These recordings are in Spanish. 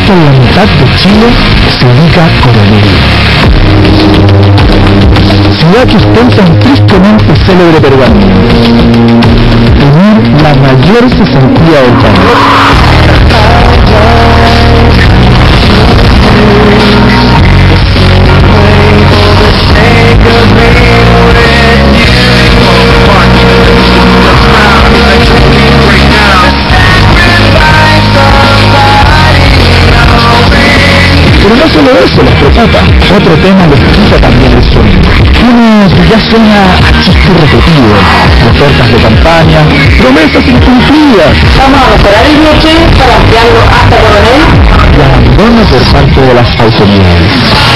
justo en la mitad de Chile se ubica Coronel. Ciudad que ostenta un tristemente célebre peruano. Tener la mayor cesantía del país. Pero no solo eso les preocupa, otro tema les quita también el sueño. Uno ya suena a chiste repetido, ofertas de campaña, promesas incumplidas. Vamos a mejorar el noche para ampliarlo hasta Coronel. Y abandono por parte de las autoridades.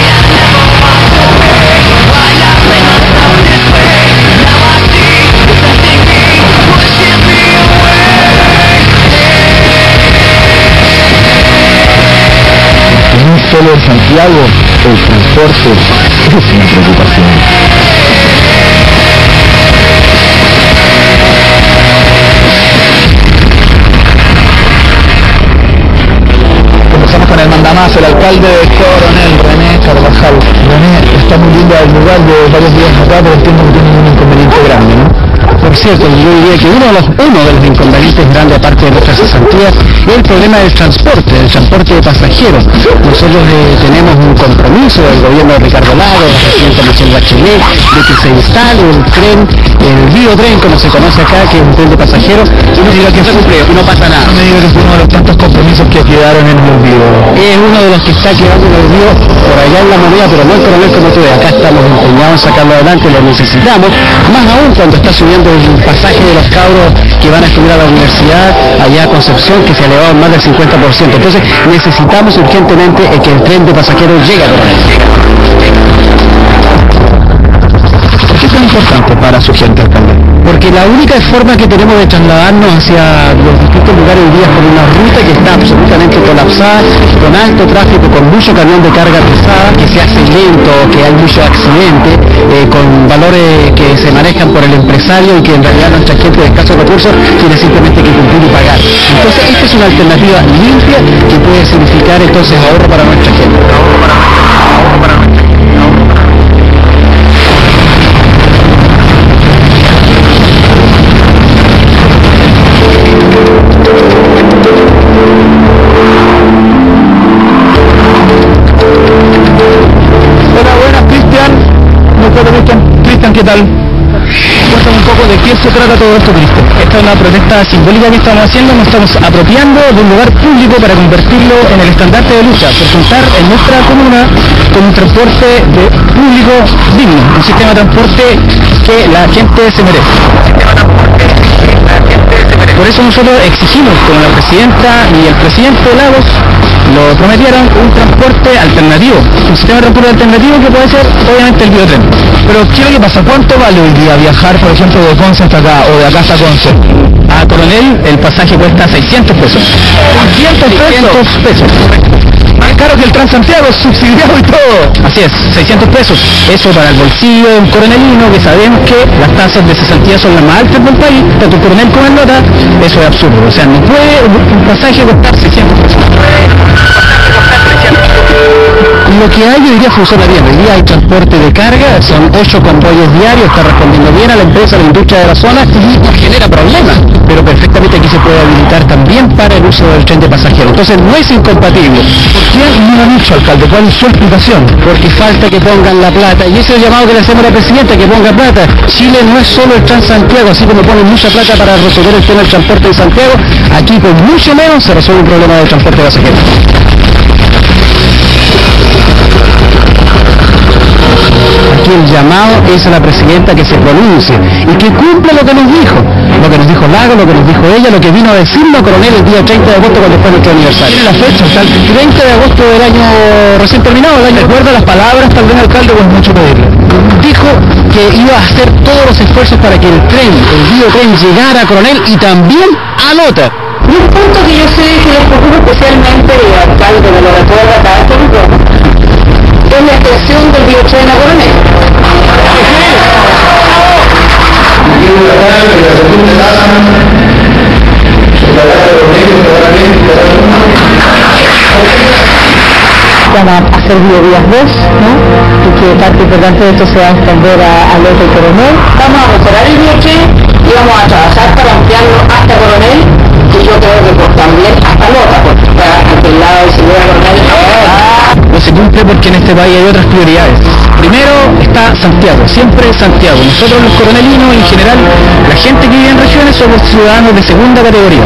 Solo en Santiago, el transporte es una preocupación. Comenzamos con el mandamás, el alcalde de Coronel, René Carvajal. René, está muy lindo el lugar de varios días acá, pero entiendo que tiene un inconveniente grande, ¿no? Por cierto, yo diría que uno de los inconvenientes grandes, aparte de nuestras cesantías, es el problema del transporte de pasajeros. Nosotros tenemos un compromiso del gobierno de Ricardo Lagos, de la presidenta Michelle Bachelet, de que se instale el tren, el biotren, como se conoce acá, que es un tren de pasajeros, y no diga que cumple, y no pasa nada. No me diga que es uno de los tantos compromisos que quedaron en el olvido. Es uno de los que está quedando en el olvido por allá en la moneda, pero no en Coronel como tú ves. Acá estamos empeñados en sacarlo adelante, lo necesitamos, más aún cuando está subiendo el pasaje de los cabros que van a estudiar a la universidad allá a Concepción, que se ha elevado más del 50%. Entonces necesitamos urgentemente que el tren de pasajeros llegue a Coronel. ¿Por qué es tan importante para su gente, alcalde? Porque la única forma que tenemos de trasladarnos hacia los distintos lugares hoy día es por una ruta que está absolutamente colapsada, con alto tráfico, con mucho camión de carga pesada, que se hace lento, que hay muchos accidentes, con valores que se manejan por el empresario y que en realidad nuestra gente de escasos recursos tiene simplemente que cumplir y pagar. Entonces esta es una alternativa limpia que puede significar entonces ahorro para nuestra gente. Cristian, ¿qué tal? Cuéntame un poco de qué se trata todo esto, Cristian. Esta es una protesta simbólica que estamos haciendo, nos estamos apropiando de un lugar público para convertirlo en el estandarte de lucha, por contar en nuestra comuna con un transporte público digno, un sistema de transporte que la gente se merece. Por eso nosotros exigimos, como la presidenta y el presidente Lagos lo prometieron, un transporte alternativo, un sistema de transporte alternativo que puede ser obviamente el biotren. Pero ¿qué es lo que pasa? ¿Cuánto vale hoy día viajar, por ejemplo, de Conce hasta acá o de acá hasta Conce? A Coronel el pasaje cuesta 600 pesos. ¿600 pesos? Más caro que el Transantiago, subsidiado y todo. Así es, 600 pesos. Eso para el bolsillo de un coronelino, que sabemos que las tasas de cesantía son las más altas del país, tanto el coronel como el nota, eso es absurdo. O sea, no puede un pasaje costar 600 pesos. Lo que hay hoy día funciona bien. Hoy día hay transporte de carga, son 8 convoyes diarios, está respondiendo bien a la empresa, a la industria de la zona, y no genera problemas. Pero perfectamente aquí se puede habilitar también para el uso del tren de pasajeros. Entonces no es incompatible. ¿Por qué no lo ha dicho, alcalde? ¿Cuál es su explicación? Porque falta que pongan la plata, y ese es el llamado que le hacemos a la presidenta, que ponga plata. Chile no es solo el Transantiago, así como ponen mucha plata para resolver el tema del transporte de Santiago, aquí con mucho menos se resuelve un problema del transporte de pasajeros. Aquí el llamado es a la presidenta que se pronuncie y que cumpla lo que nos dijo Lago, lo que nos dijo ella, lo que vino a decirnos Coronel el día 30 de agosto cuando fue nuestro aniversario. ¿Tiene la fecha? Hasta el 30 de agosto del año recién terminado, el año. ¿Recuerda las palabras tal vez, alcalde, o es mucho pedirle? Dijo que iba a hacer todos los esfuerzos para que el biotren llegara a Coronel y también a Lota. Y un punto que yo sé que les preocupa especialmente, y el alcalde me lo recuerda cada vez que lo vemos, es la extensión del biotren a Coronel. van a hacer Biovías 2, ¿no? Y que parte importante de esto se va a extender a Lota y Coronel. Vamos a mejorar el biotren y vamos a trabajar para ampliarlo hasta Coronel, y yo creo que pues, también hasta Lota, porque está ante el lado de Silvia Coronel. No se cumple porque en este país hay otras prioridades. Primero está Santiago, siempre Santiago. Nosotros los coronelinos, en general, la gente que vive en regiones somos ciudadanos de segunda categoría.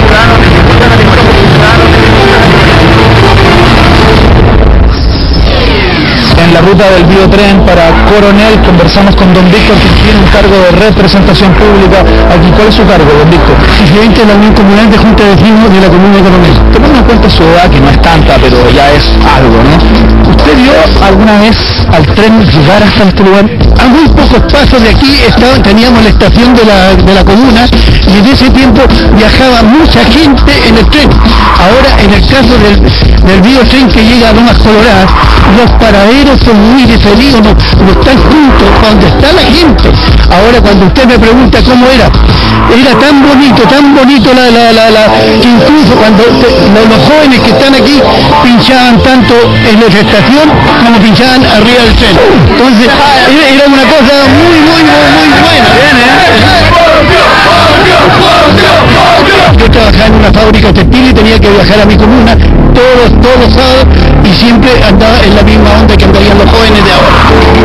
En la ruta del biotren para Coronel conversamos con don Víctor, que tiene un cargo de representación pública aquí. ¿Cuál es su cargo, don Víctor? Presidente de la Unión Comunal de Junta de Vecinos de la Comuna de Coronel. Tomando en cuenta su edad, que no es tanta, pero ya es algo, ¿no? ¿Usted vio alguna vez al tren llegar hasta este lugar? A muy pocos pasos de aquí teníamos la estación de la comuna, y en ese tiempo viajaba mucha gente en el tren. Ahora, en el caso del biotren que llega a Lomas Coloradas, los paraderos son muy diferidos, no están juntos donde está la gente. Ahora, cuando usted me pregunta cómo era tan bonito que incluso cuando los jóvenes que están aquí pinchaban tanto en la estación como pinchaban arriba del tren. Entonces, era una cosa muy buena. Yo trabajaba en una fábrica textil y tenía que viajar a mi comuna todos los sábados, y siempre andaba en la misma onda que andarían los jóvenes de ahora.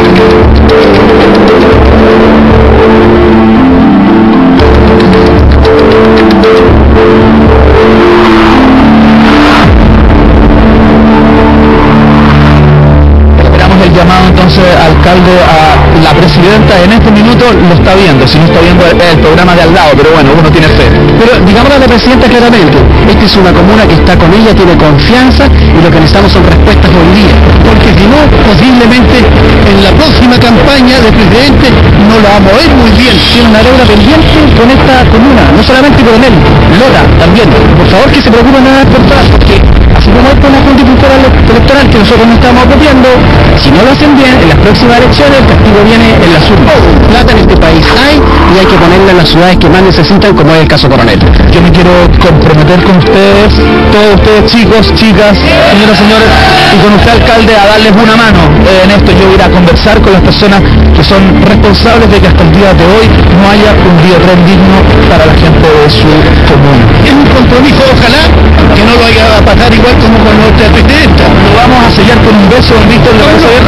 El llamado entonces, alcalde, a la presidenta en este minuto lo está viendo, si no está viendo el programa de al lado, pero bueno, uno tiene fe. Pero digamos a la presidenta claramente, esta es una comuna que está con ella, tiene confianza, y lo que necesitamos son respuestas hoy día, porque si no, posiblemente en la próxima campaña de presidente no la vamos a ver muy bien. Tiene una deuda pendiente con esta comuna, no solamente con él, Lota también. Por favor, que se preocupen de por todas, porque así como es con la Junta Electoral que nosotros no estamos apropiando, si no lo hacen bien, en las próximas elecciones el castigo viene en las urnas. Plata en este país hay, y hay que ponerla en las ciudades que más necesitan, como es el caso Coronel. Yo me quiero comprometer con ustedes, todos ustedes chicos, chicas, señoras, señores, y con usted, alcalde, a darles una mano en esto. Yo voy a ir a conversar con las personas que son responsables de que hasta el día de hoy no haya un biotren digno para la gente de su comuna. Es un compromiso, ojalá que no lo vaya a pasar igual como con nuestra presidenta. Lo vamos a sellar con un beso, don Víctor, lo vamos a ver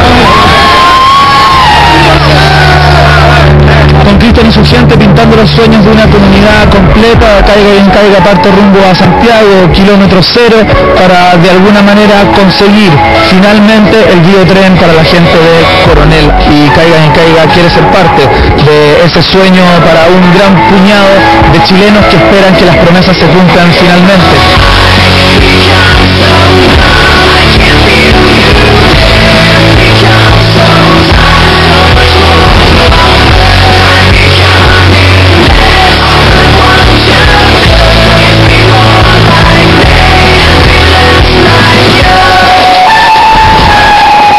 con Cristian Insurgente pintando los sueños de una comunidad completa, caiga y encaiga, parte rumbo a Santiago, kilómetro cero, para de alguna manera conseguir finalmente el biotren para la gente de Coronel. Y caiga y encaiga quiere ser parte de ese sueño para un gran puñado de chilenos que esperan que las promesas se cumplan finalmente.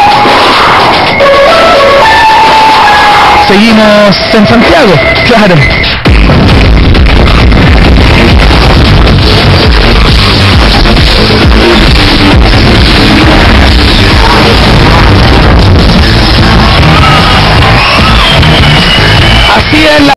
Seguimos en Santiago, claro.